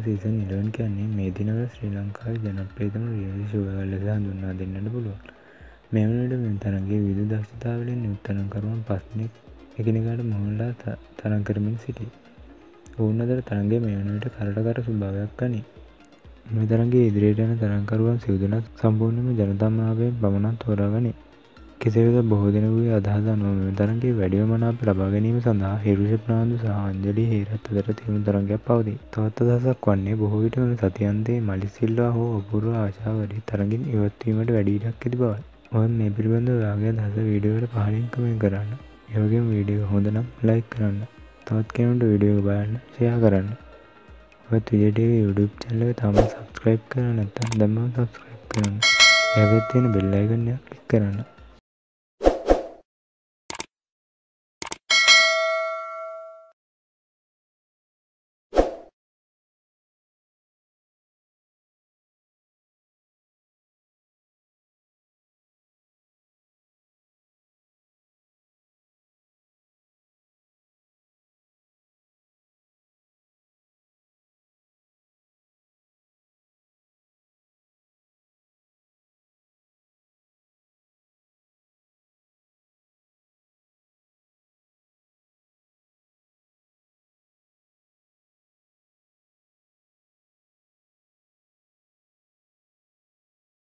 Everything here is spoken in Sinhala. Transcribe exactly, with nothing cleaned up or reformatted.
සීසන් eleven කියන්නේ මේ දිනවල ශ්‍රී ලංකාවේ ජනප්‍රියතම රියැලිටි ෂෝ එකක් ලෙස හඳුන්වා දෙන්නට පුළුවන්. මේ වන විට මෙම තරගයේ විවිධ දක්ෂතාවවලින් යුත් තරගකරුවන් පස් දෙනෙක් එකිනෙකාට මුහුණලා තරග කරමින් සිටී. ඔවුන් අතර තරගය මේ වන විට කරට කර ස්වභාවයක් ගනී. මේ තරගයේ ඉදිරියට යන තරගකරුවන් සිව් දෙනා සම්පූර්ණයෙන්ම ජනතා මනාපයෙන් පමණක් තෝරා ගනී. කෙසේ වෙතත් බොහෝ දෙනෙකුගේ අදහස අනුව මෙම තරගයේ වැඩිම මනාප ලබා ගැනීම සඳහා හිරුෂ ප්‍රනාන්දු සහ අංජලි හේරත් අතර තියුණු තරගයක් පවතී. තවත් අදහසක් වන්නේ බොහෝ විට මෙම සතියන්තයේ මලික් සිල්වා හෝ අපූර්ව ආශාවරි තරගින් ඉවත් වීමට වැඩි ඉඩක් ඇති බවයි. ඔයත් මේ පිළිබඳව ඔයාගේ අදහස වීඩියෝ එකට පහලින් කමෙන්ට් කරන්න. ඒ වගේම වීඩියෝ හොඳ නම් ලයික් කරන්න. තවත් කෙනෙකුට වීඩියෝ එක බලන්න ෂෙයා කරන්න. ඔයත් විජේ ටීවී YouTube channel එක තාම subscribe කරලා නැත්නම් දැන්ම subscribe කරන්න. එහා පැත්තේ තියෙන bell icon එක click කරන්න.